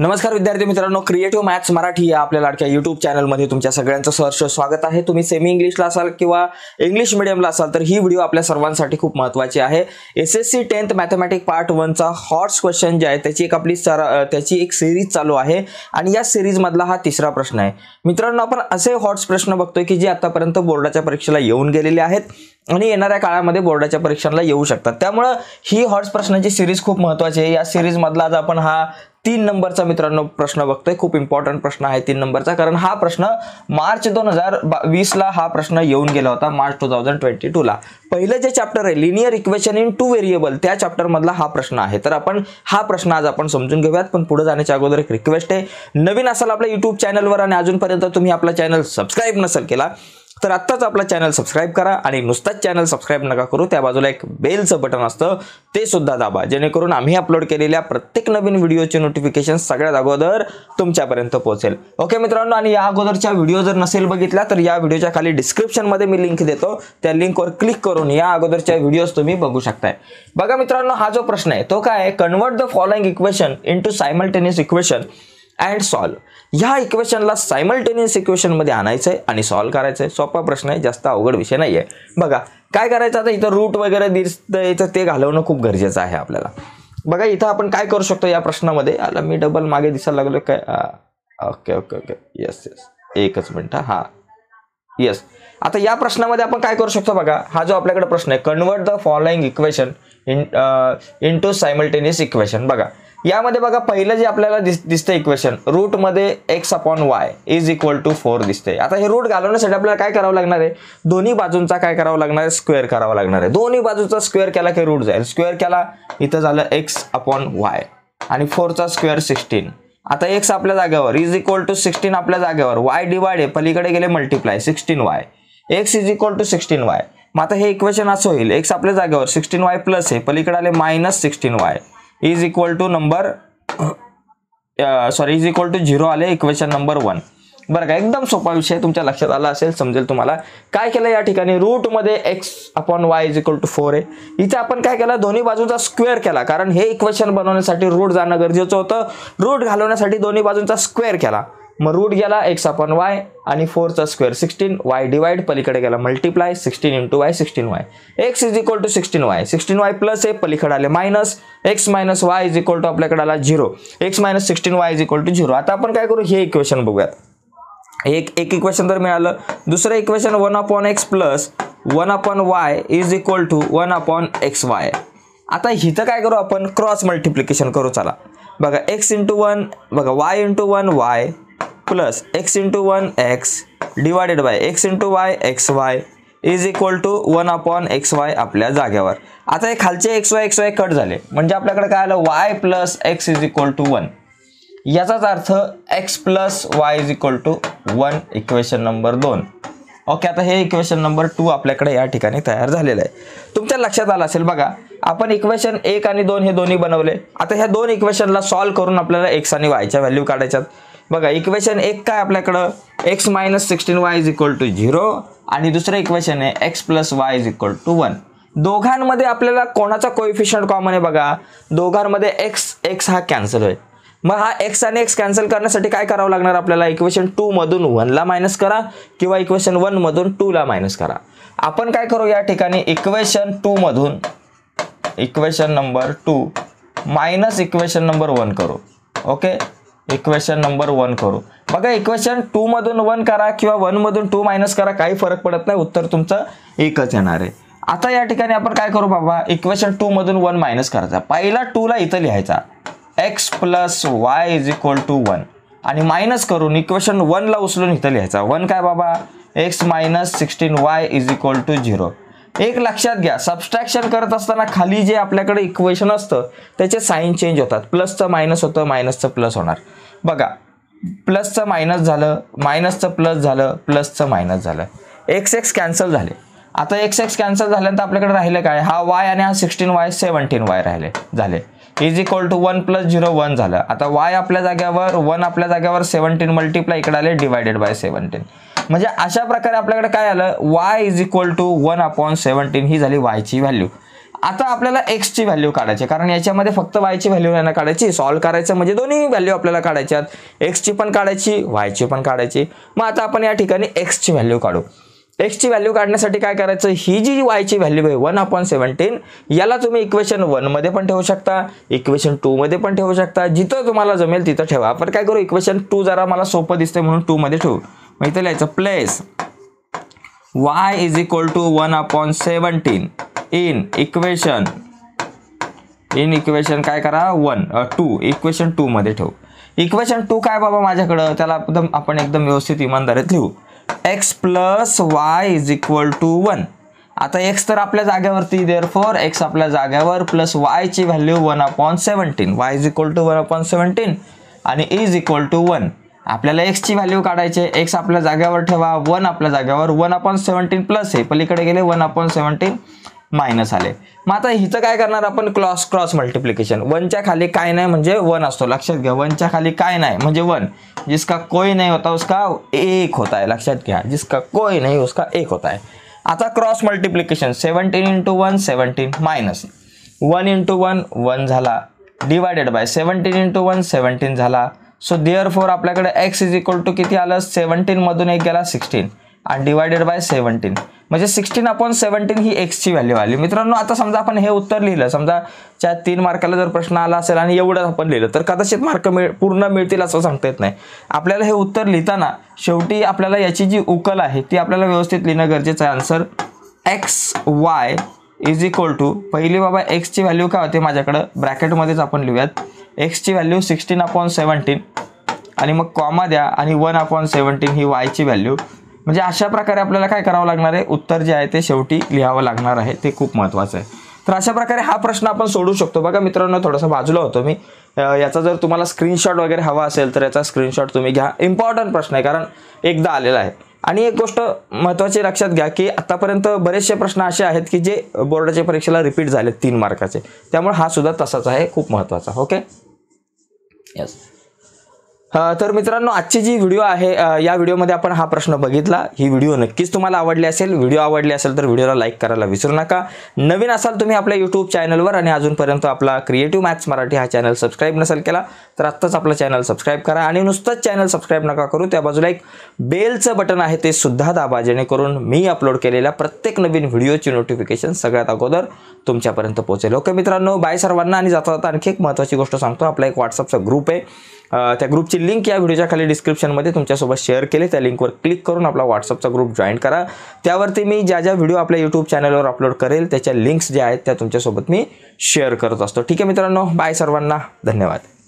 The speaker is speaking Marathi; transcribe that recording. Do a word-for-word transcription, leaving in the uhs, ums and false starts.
नमस्कार विद्यार्थी मित्रांनो, क्रिएटिव्ह मॅथ्स मराठी या आपल्या लाडक्या यूट्यूब चॅनलमध्ये तुमच्या सगळ्यांचं सहर्ष स्वागत आहे। तुम्ही सेमी इंग्लिशला असाल किंवा इंग्लिश मीडियमला असाल तर ही व्हिडिओ आपल्या सर्वांसाठी खूप महत्त्वाची आहे। SSC tenth mathematics part one चा हॉट्स क्वेश्चन जे आहे त्याची एक आपली त्याची एक सिरीज चालू आहे आणि या सिरीज मधला हा तिसरा प्रश्न आहे। मित्रांनो, आपण असे हॉट्स प्रश्न बघतोय की जे आतापर्यंत बोर्डाच्या परीक्षेला येऊन गेलेले आहेत आणि येणाऱ्या काळामध्ये बोर्डाच्या परीक्षांना येऊ शकतात। त्यामुळे ही हॉट्स प्रश्नांची सिरीज खूप महत्त्वाची आहे। या सिरीज मधला आज आपण हा तीन नंबरचा मित्रांनो प्रश्न बघतोय। खूप इम्पॉर्टंट प्रश्न आहे तीन नंबरचा, कारण हा प्रश्न मार्च दोन हजार वीस ला हा प्रश्न येऊन गेला होता, March two thousand twenty two ला। पहिलं जे चॅप्टर आहे linear equation in two variable त्या चॅप्टर मधला हा प्रश्न आहे। तर आपण हा प्रश्न आज आपण समजून घेऊयात, पण पुढे जाण्याच्या अगोदर एक रिक्वेस्ट आहे, नवीन असाल आपल्या युट्यूब चॅनलवर आणि अजूनपर्यंत तुम्ही आपला चॅनल सबस्क्राइब नसेल केला तर आत्ताच आपला चॅनल सबस्क्राइब करा आणि नुसताच चॅनल सबस्क्राइब नका करू, त्या बाजूला एक बेलचं बटन असतं ते सुद्धा दाबा, जेणेकरून आम्ही अपलोड केलेल्या प्रत्येक नवीन व्हिडिओचे नोटिफिकेशन सगळ्यात अगोदर तुमच्यापर्यंत पोहोचेल। ओके मित्रांनो, आणि या अगोदरच्या व्हिडिओ जर नसेल बघितला तर या व्हिडिओच्या खाली डिस्क्रिप्शन मध्ये मी लिंक देतो, त्या लिंकवर क्लिक करून या अगोदरच्या व्हिडिओज तुम्ही बघू शकताय। बघा मित्रांनो, हा जो प्रश्न आहे तो काय आहे, convert the following equation into simultaneous equation and solve. ह्या इक्वेशनला सायमल्टेनियस इक्वेशन मध्ये आणायचंय आणि सॉल्व करायचंय। सोपा प्रश्न आहे, जास्त अवघड विषय नाहीये। बघा काय करायचं, आता इथं रूट वगैरे दिसतंय तर ते घालवणं खूप गरजेचं आहे आपल्याला। बघा इथं आपण काय करू शकतो या प्रश्नामध्ये, आला मी डबल मागे दिसायला लागलो काय, okay okay okay yes yes एकच मिनिट हा यस। आता या प्रश्नामध्ये आपण काय करू शकतो, बघा हा जो आपल्याकडे प्रश्न आहे, convert the following equation in into simultaneous equation. बघा यामध्ये बघा पहिलं जे आपल्याला दिस दिसतंय इक्वेशन, रूट मध्ये x upon Y is equal to four दिसते। आता हे रूट घालवण्यासाठी आपल्याला काय करावं लागणार आहे, दोन्ही बाजूंचा काय करावं लागणार आहे, स्क्वेअर करावं लागणार आहे। दोन्ही बाजूचा स्क्वेअर केला की रूट जाईल, स्क्वेअर केला इथं झालं एक्स अपॉन वाय आणि फोरचा स्क्वेअर सिक्स्टीन। आता एक्स आपल्या जागेवर इज इक्वल टू सिक्स्टीन आपल्या जागेवर, वाय डिवाइड पलीकडे गेले multiply sixteen y, x is equal to sixteen y. मग आता हे इक्वेशन असं होईल, एक्स आपल्या जागेवर सिक्स्टीन वाय प्लस आहे पलीकडे आले minus sixteen y is equal to number sorry is equal to zero आले इक्वेशन नंबर वन। बरं का, एकदम सोपा विषय तुमच्या लक्षात आला असेल, समजेल तुम्हाला। काय केलं या ठिकाणी, रूट मध्ये x upon Y is equal to four आहे। इथे आपण काय केलं, दोन्ही बाजूचा स्क्वेअर केला, कारण हे इक्वेशन बनवण्यासाठी रूट जाणं गरजेचं होतं। रूट घालवण्यासाठी दोन्ही बाजूंचा स्क्वेअर केला, मग रूट गेला एक्स अपॉन वाय आणि फोरचा स्क्वेअर सिक्स्टीन, वाय डिवाइड पलीकडे गेला multiply sixteen into y sixteen y, x is equal to sixteen y, sixteen y plus आहे पलीकडे आले minus, x minus y is equal to आपल्याकडे आला zero, x minus sixteen y is equal to zero. आता आपण काय करू, हे इक्वेशन बघूयात। एक एक इक्वेशन तर मिळालं, दुसरं equation one upon x plus one upon Y is equal to one upon x y. आता इथं काय करू आपण, क्रॉस मल्टिप्लिकेशन करू, चला बघा एक्स इंटू वन, बघा y into one y plus x into one x divided by x into y x y is equal to one upon x y आपल्या जागेवर। आता हे खालचे x y x y cut झाले, म्हणजे आपल्याकडे काय आलं, y plus x is equal to one. याचाच अर्थ x plus y is equal to one, equation number दोन। ओके, आता हे इक्वेशन नंबर टू आपल्याकडे या ठिकाणी तयार झालेलं आहे। तुमच्या लक्षात आलं असेल, बघा आपण इक्वेशन एक आणि दोन हे दोन्ही बनवले। आता ह्या दोन इक्वेशनला सॉल्व्ह करून आपल्याला एक्स आणि वायच्या व्हॅल्यू काढायच्यात। बघा इक्वेशन एक काय आपल्याकडं, x minus sixteen y is equal to zero आणि दुसरं इक्वेशन आहे x plus y is equal to one. दोघांमध्ये आपल्याला कोणाचा कोएफिशियंट कॉमन आहे, बघा दोघांमध्ये एक्स एक्स हा कॅन्सल होईल। मग हा एक्स आणि एक्स कॅन्सल करण्यासाठी काय करावं लागणार आपल्याला, इक्वेशन टू मधून वन ला मायनस करा किंवा इक्वेशन वन मधून टू ला मायनस करा। आपण काय करू या ठिकाणी, इक्वेशन टू मधून equation number two minus equation number one करू। ओके, इक्वेशन नंबर वन करू। बघा इक्वेशन टू मधून वन करा किंवा वन मधून टू मायनस करा, काही फरक पडत नाही, उत्तर तुमचं एकच येणार आहे। आता या ठिकाणी आपण काय करू बाबा, इक्वेशन टू मधून वन मायनस करायचा, पहिला टू ला इथं लिहायचा x plus y is equal to one आणि मायनस करून इक्वेशन वन ला उचलून इथं लिहायचा, वन काय बाबा, x minus sixteen y is equal to zero. एक लक्षात घ्या, सबस्ट्रॅक्शन करत असताना खाली जे आपल्याकडे इक्वेशन असतं त्याचे साईन चेंज होतात, प्लसचं मायनस होतं, मायनसचं प्लस होणार। बघा प्लसचं मायनस झालं, मायनसचं प्लस झालं, प्लसचं मायनस झालं, एक्स एक्स कॅन्सल झाले। आता एक्स एक्स कॅन्सल झाल्यानंतर आपल्याकडे राहिलं काय, हा वाय आणि हा सिक्स्टीन वाय सेव्हन्टीन वाय राहिले झाले is equal to one plus zero one झालं। आता वाय आपल्या जागेवर वन आपल्या जागेवर सेव्हन्टीन मल्टिप्लाय इकडे आले डिवायडेड बाय सेव्हन्टीन। म्हणजे अशा प्रकारे आपल्याकडे काय आलं, y is equal to one upon seventeen ही झाली वायची व्हॅल्यू। आता आपल्याला x ची व्हॅल्यू काढायची, कारण याच्यामध्ये फक्त y ची व्हॅल्यू यांना काढायची. सॉल्व्ह करायचं म्हणजे दोन्ही व्हॅल्यू आपल्याला काढायच्यात, x ची पण काढायची, y ची पण काढायची. मग आता आपण या ठिकाणी x ची व्हॅल्यू काढू. x ची व्हॅल्यू काढण्यासाठी काय करायचं, ही जी y ची व्हॅल्यू आहे वन अपॉन सेव्हन्टीन, याला तुम्ही इक्वेशन वन मध्ये पण ठेवू शकता, इक्वेशन टू मध्ये पण ठेवू शकता, जिथं तुम्हाला जमेल तिथं ठेवा. आपण काय करू, इक्वेशन टू जरा मला सोपं दिसते म्हणून टू मध्ये ठेवू. मग इथं लिहायचं place y is equal to one upon seventeen in equation in equation काय करा, वन टू इक्वेशन टू मध्ये ठेवू. इक्वेशन टू काय बाबा माझ्याकडं, त्याला एकदम आपण एकदम व्यवस्थित इमानदारीत लिहू. x plus y is equal to one. आता x तर आपल्या जागेवरती, देअरफॉर x आपल्या जागेवर, प्लस y ची value one upon seventeen, y is equal to one upon seventeen आणि इज इक्वल टू वन. आपल्याला x ची व्हॅल्यू काढायची, x आपल्या जागेवर ठेवा, वन आपल्या जागेवर, वन अपॉन सेव्हन्टीन प्लस आहे, पलीकडे गेले वन अपॉन सेव्हन्टीन मायनस आले. मग आता हिचं काय करणार आपण, क्रॉस क्रॉस मल्टिप्लिकेशन. वनच्या खाली काय नाही म्हणजे वन असतो, लक्षात घ्या. वनच्या खाली काय नाही म्हणजे वन, जिसका कोई नहीं होता उसका एक होता है, लक्षात घ्या. जिसका कोई नहीं उसका एक होता है. आता cross multiplication, seventeen into one seventeen minus one into one one झाला, divided by seventeen into one seventeen झाला. सो देअरफॉर आपल्याकडे x इज इक्वल टू किती आलं, सेव्हन्टीन मधून एक गेला सिक्स्टीन आणि डिवायडेड बाय सेव्हन्टीन, म्हणजे सिक्स्टीन अपॉन सेव्हन्टीन ही x ची व्हॅल्यू आली. मित्रांनो आता समजा आपण हे उत्तर लिहिलं, समजा त्या तीन मार्काला जर प्रश्न आला असेल आणि एवढं आपण लिहिलं तर कदाचित मार्क मिळ पूर्ण मिळतील असं सांगता येत नाही. आपल्याला हे उत्तर लिहिताना शेवटी आपल्याला याची जी उकल आहे ती आपल्याला व्यवस्थित लिहिणं गरजेचं आहे. Answer x y is equal to, पहिली बाबा x ची व्हॅल्यू काय होते माझ्याकडं, ब्रॅकेटमध्येच आपण लिहूयात. x ची व्हॅल्यू सिक्स्टीन अपॉन सेव्हन्टीन आणि मग कॉमा द्या आणि वन अपॉन सेव्हन्टीन ही y ची व्हॅल्यू. म्हणजे अशा प्रकारे आपल्याला काय करावं लागणार आहे, उत्तर जे आहे ते शेवटी लिहावं लागणार आहे, ते खूप महत्त्वाचं आहे. तर अशा प्रकारे हा प्रश्न आपण सोडू शकतो. बघा मित्रांनो, थोडासा बाजूला होतो मी, याचा जर तुम्हाला स्क्रीनशॉट वगैरे हवा असेल तर याचा स्क्रीनशॉट तुम्ही घ्या. इम्पॉर्टंट प्रश्न आहे कारण एकदा आलेला आहे. आणि एक गोष्ट महत्त्वाची लक्षात घ्या की आतापर्यंत बरेचसे प्रश्न असे आहेत की जे बोर्डाच्या परीक्षेला रिपीट झाले तीन मार्काचे, त्यामुळे हा सुद्धा तसाच आहे, खूप महत्त्वाचा. Okay, yes. तर मित्रांनो आजची जी व्हिडिओ आहे, या व्हिडिओमध्ये आपण हा प्रश्न बघितला. ही व्हिडिओ नक्कीच तुम्हाला आवडली असेल. व्हिडिओ आवडली असेल तर व्हिडिओला लाईक करायला विसरू नका. नवीन असाल तुम्ही आपल्या यूट्यूब चॅनलवर आणि अजूनपर्यंत आपला क्रिएटिव्ह मॅथ्स मराठी हा चॅनल सबस्क्राईब नसेल केला तर आत्ताच आपला चॅनल सबस्क्राईब करा. आणि नुसतंच चॅनल सबस्क्राईब नका करू, त्या बाजूला एक बेलचं बटन आहे ते सुद्धा दाबा, जेणेकरून मी अपलोड केलेल्या प्रत्येक नवीन व्हिडिओची नोटिफिकेशन सगळ्यात अगोदर तुमच्यापर्यंत पोहोचेल. ओके मित्रांनो, बाय सर्वांना. आणि जाता जाता आणखी एक महत्त्वाची गोष्ट सांगतो, आपला एक व्हॉट्सअपचा ग्रुप आहे, त्या ग्रुपची लिंक या व्हिडिओच्या खाली डिस्क्रिप्शनमध्ये तुमच्यासोबत शेअर केले. त्या लिंकवर क्लिक करून आपला व्हॉट्सअपचा ग्रुप जॉईन करा. त्यावरती मी ज्या ज्या व्हिडिओ आपल्या यूट्यूब चॅनलवर अपलोड करेल त्याच्या लिंक्स ज्या आहेत त्या तुमच्यासोबत मी शेअर करत असतो. ठीक आहे मित्रांनो, बाय सर्वांना, धन्यवाद.